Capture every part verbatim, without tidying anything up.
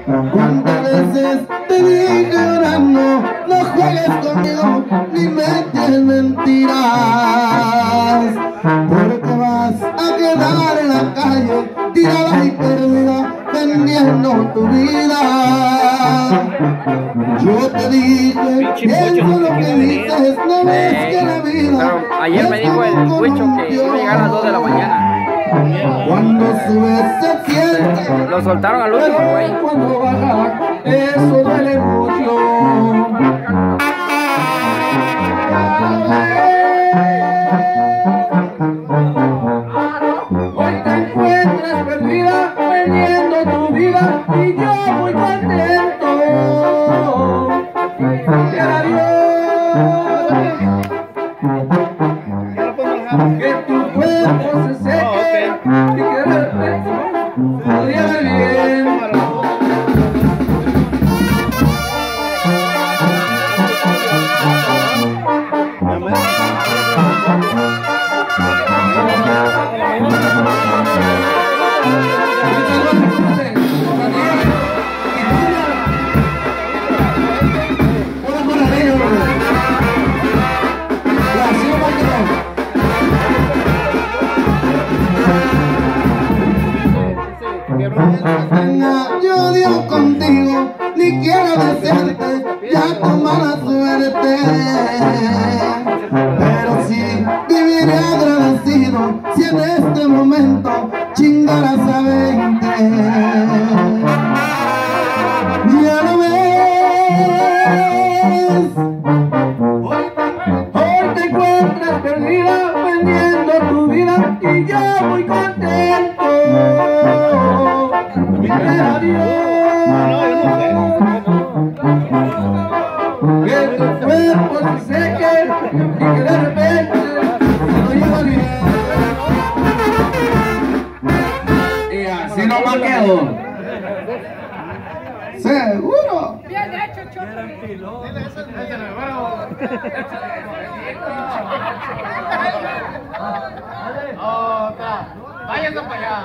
Cuántas veces te dije llorando, no juegues conmigo ni me eches mentiras, porque vas a quedar en la calle tirada y perdida vendiendo tu vida. Yo te dije, pienso lo que dices, no ves que la vida. Ayer me dijo el Huicho que iba a llegar a las dos de la mañana. Cuando subes se siente, lo soltaron al último, güey. Cuando baja, eso duele mucho. Hoy te encuentras perdida, perdiendo tu vida, y yo muy contento. Y adiós. Que tu cuerpo se seque y quererte podría ver bien. Yo Dios contigo, ni quiero desearte ya con mala suerte, pero sí viviré agradecido si en este momento chingaras a veinte. Ya lo ves, hoy te encuentras perdida vendiendo tu vida y yo muy contento. Que tu cuerpo se seque y que de repente no lleva bien. Y así no me quedo. ¿Seguro? Bien hecho, Choco. Váyanse para allá.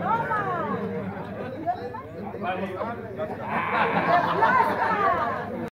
¡Alex!